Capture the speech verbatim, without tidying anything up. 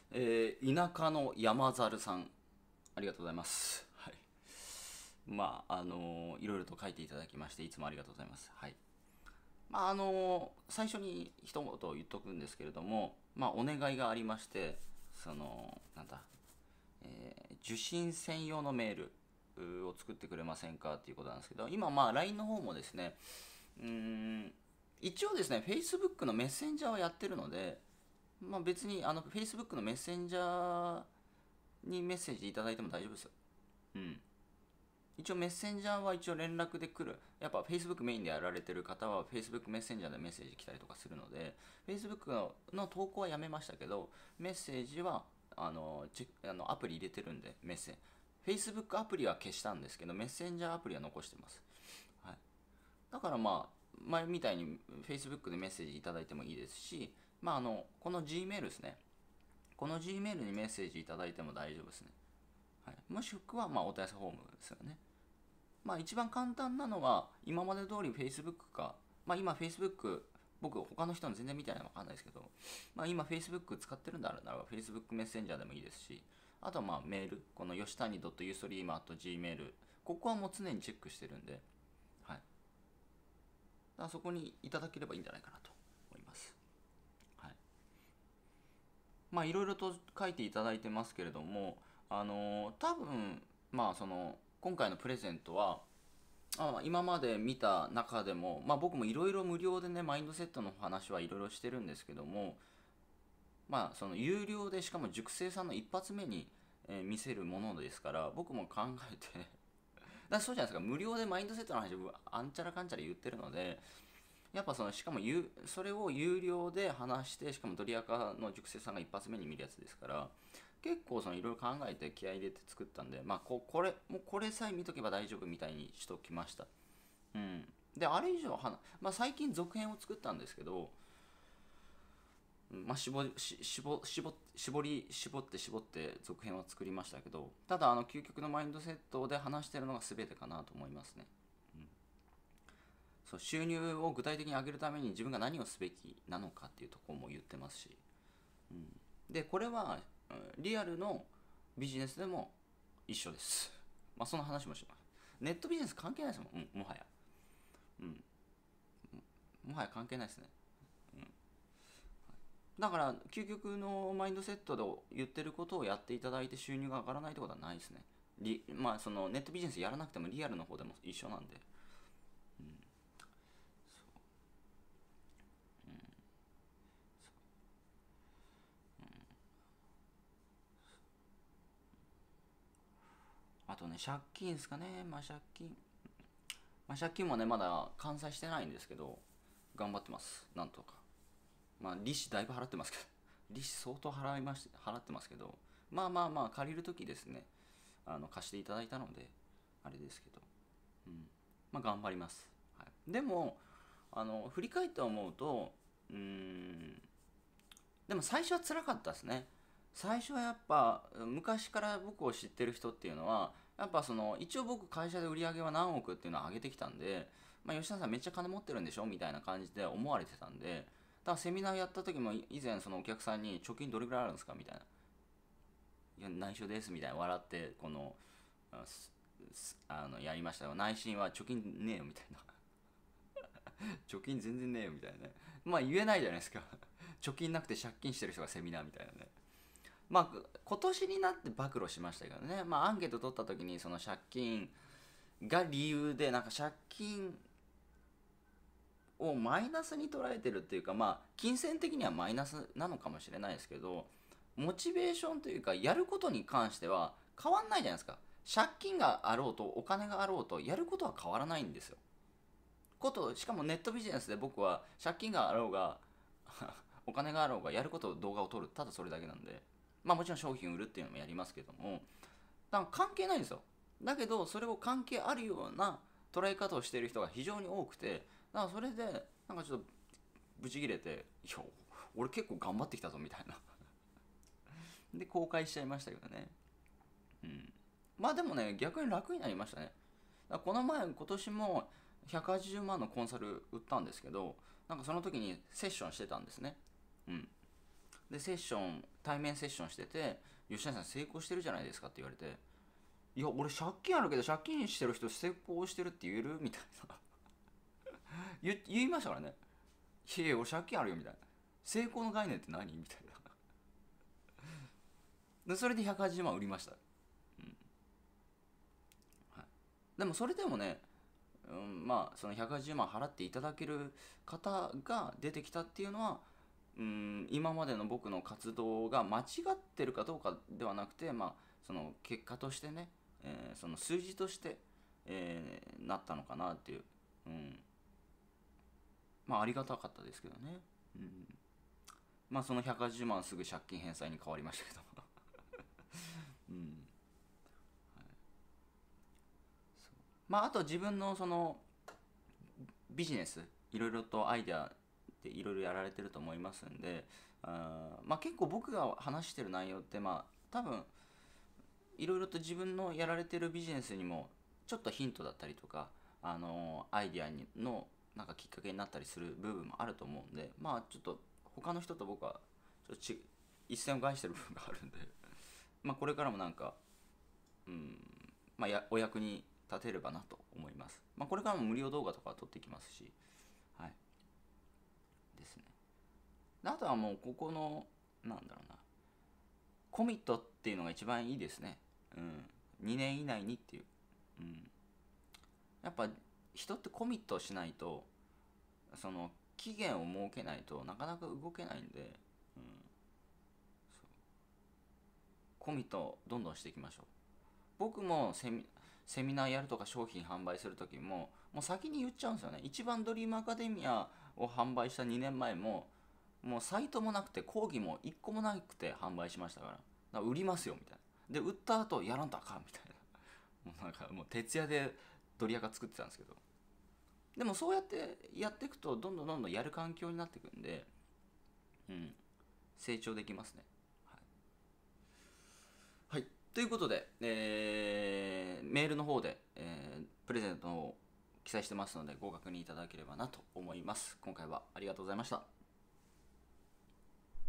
えー田舎の山猿さん、ありがとうございます。はい。まあ、あのーいろいろと書いていただきまして、いつもありがとうございます。はい。まあ、あのー最初に一言言っとくんですけれども、まあ、お願いがありまして、その、なんだ、えー受信専用のメールうーを作ってくれませんかっていうことなんですけど、今、まあ、ライン の方もですね、うーん、一応ですね、Facebook のメッセンジャーはやってるので、まあ、別にあの Facebook のメッセンジャーにメッセージいただいても大丈夫ですよ。うん。一応メッセンジャーは一応連絡で来る。やっぱ Facebook メインでやられてる方は Facebook メッセンジャーでメッセージ来たりとかするので、Facebook のの投稿はやめましたけど、メッセージはあのチェあのアプリ入れてるんで、メッセ Facebook アプリは消したんですけど、メッセンジャーアプリは残してます。はい。だからまあ、前みたいに Facebook でメッセージいただいてもいいですし、まああの、この Gmail ですね。この Gmail にメッセージいただいても大丈夫ですね。はい、もしくは、まあ、お問い合わせフォームですよね。まあ、一番簡単なのは、今まで通り Facebook か、まあ、今 Facebook、僕、他の人の全然見てないのわかんないですけど、まあ、今 Facebook 使ってるんだろうなら Facebook メッセンジャーでもいいですし、あとはまあメール、この吉谷 .ustream.gmail、ここはもう常にチェックしてるんで、はい。だからそこにいただければいいんじゃないかなと思います。はい。まあいろいろと書いていただいてますけれども、あのー多分まあその今回のプレゼントはあ今まで見た中でも、まあ、僕もいろいろ無料でねマインドセットの話はいろいろしてるんですけども、まあその有料でしかも塾生さんの一発目に、えー見せるものですから僕も考えてだそうじゃないですか、無料でマインドセットの話あんちゃらかんちゃら言ってるので、やっぱそのしかも有それを有料で話して、しかもドリアカの塾生さんが一発目に見るやつですから、結構そのいろいろ考えて気合い入れて作ったんで、まあここれもうこれさえ見とけば大丈夫みたいにしときました。うん。であれ以上はな、まあ、最近続編を作ったんですけど、まあ、絞りし絞絞絞り絞って絞って続編を作りましたけど、ただあの究極のマインドセットで話してるのが全てかなと思いますね。そう、収入を具体的に上げるために自分が何をすべきなのかっていうところも言ってますし、うん、でこれはうんリアルのビジネスでも一緒です。まあその話もします。ネットビジネス関係ないですもん、うん、もはや、うん、もはや関係ないですね。だから究極のマインドセットで言ってることをやっていただいて収入が上がらないってことはないですね。リまあそのネットビジネスやらなくてもリアルの方でも一緒なんで、あとね借金ですかね。まあ借金まあ、借金もね、まだ完済してないんですけど、頑張ってます。なんとか。まあ、利子だいぶ払ってますけど、利子相当払いまし、払ってますけど、まあまあまあ、借りるときですね、あの、貸していただいたので、あれですけど、うん。まあ、頑張ります。はい。でも、あの、振り返って思うと、うーん、でも最初は辛かったですね。最初はやっぱ昔から僕を知ってる人っていうのはやっぱその一応僕会社で売り上げは何億っていうのを上げてきたんで、まあ、吉田さんめっちゃ金持ってるんでしょみたいな感じで思われてたんで、だからセミナーやった時も以前そのお客さんに貯金どれぐらいあるんですかみたいな、いや内緒ですみたいな笑ってこのああのやりましたよ。内心は貯金ねえよみたいな貯金全然ねえよみたいなね。まあ言えないじゃないですか貯金なくて借金してる人がセミナーみたいなね。まあ今年になって暴露しましたけどね、まあアンケート取った時にその借金が理由でなんか借金をマイナスに捉えてるっていうか、まあ金銭的にはマイナスなのかもしれないですけど、モチベーションというかやることに関しては変わんないじゃないですか。借金があろうとお金があろうとやることは変わらないんですよ。ことしかもネットビジネスで僕は借金があろうがお金があろうがやることを動画を撮る、ただそれだけなんで、まあもちろん商品売るっていうのもやりますけども、だから関係ないんですよ。だけどそれを関係あるような捉え方をしている人が非常に多くて、だからそれでなんかちょっとブチ切れて、いや俺結構頑張ってきたぞみたいなで公開しちゃいましたけどね。うん。まあでもね逆に楽になりましたね。だからこの前今年もひゃくはちじゅうまんのコンサル売ったんですけど、なんかその時にセッションしてたんですね。うん。でセッション対面セッションしてて吉谷さん成功してるじゃないですかって言われて、いや俺借金あるけど借金してる人成功してるって言えるみたいな言, 言いましたからね。いやいや俺借金あるよみたいな、成功の概念って何みたいなでそれでひゃくはちじゅうまん売りました、うんはい、でもそれでもね、うん、まあそのひゃくはちじゅうまん払っていただける方が出てきたっていうのは、うん、今までの僕の活動が間違ってるかどうかではなくて、まあその結果としてね、えー、その数字として、えー、なったのかなっていう、うん、まあありがたかったですけどね、うん、まあそのひゃくはちじゅうまんすぐ借金返済に変わりましたけどうん、はい、まああと自分のそのビジネスいろいろとアイデアでいろいろやられてると思いますんで、あまあ結構僕が話してる内容ってまあ多分いろいろと自分のやられてるビジネスにもちょっとヒントだったりとか、あのアイデアにのなんかきっかけになったりする部分もあると思うんで、まあちょっと他の人と僕はちょっとち一線を害してる部分があるんでまあこれからもなんか、うんまあ、やお役に立てればなと思います。まあこれからも無料動画とか撮っていきますし、はいですね。あとはもうここのなんだろうな、コミットっていうのが一番いいですね。うん、にねん以内にっていう、うん、やっぱ人ってコミットしないと、その期限を設けないとなかなか動けないんで、うん、コミットどんどんしていきましょう。僕もセミセミナーやるとか商品販売する時ももう先に言っちゃうんですよね。一番ドリームアカデミアを販売したにねんまえももうサイトもなくて講義もいっこもなくて販売しましたから、だから売りますよみたいな。で売った後やらんとあかんみたいな、もうなんかもう徹夜でドリアカ作ってたんですけど、でもそうやってやっていくとどんどんどんどんやる環境になっていくんで、うん、成長できますね。はい、はい、ということで、えーメールの方で、えープレゼントを記載してますのでご確認いただければなと思います。今回はありがとうございました。